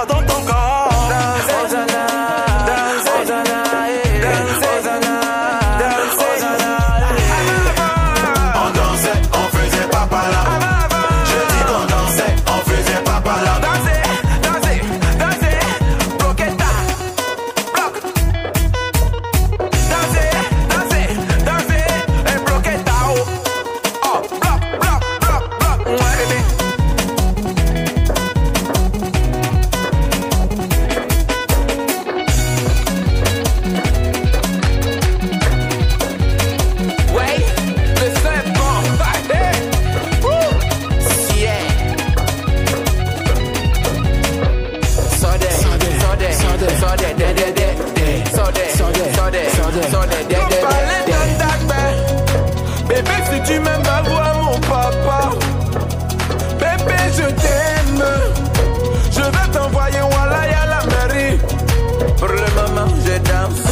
cœur, dans ton corps. Hosanna, Hosanna, Hosanna, Hosanna. On dansait, on faisait papa là. Je dis qu'on dansait, on faisait papa là. Dansez, dansez, dansez, broqueta, bloc. Dansez, dansez, dansez, et broqueta, oh. Oh, bloc, bloc, bloc, bloc. Ouais, bébé. Ouais, le son est bon. Hey, woo. Yeah. Sode, sode, de, sode, sode, de. Parler de ta paix. Bébé, si tu m'aimes, va voir mon papa. Bébé, je t'aime. Je vais t'envoyer Walaya à la mairie. Pour le moment, je danse.